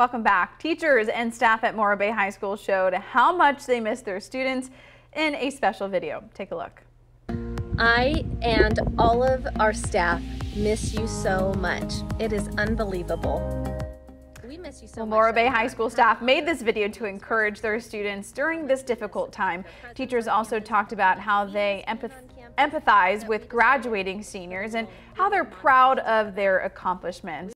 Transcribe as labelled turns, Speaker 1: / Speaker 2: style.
Speaker 1: Welcome back. Teachers and staff at Morro Bay High School showed how much they miss their students in a special video. Take a look.
Speaker 2: I and all of our staff miss you so much. It is unbelievable. We miss you so much.
Speaker 1: Morro Bay High School staff made this video to encourage their students during this difficult time. Teachers also talked about how they empathize with graduating seniors and how they're proud of their accomplishments.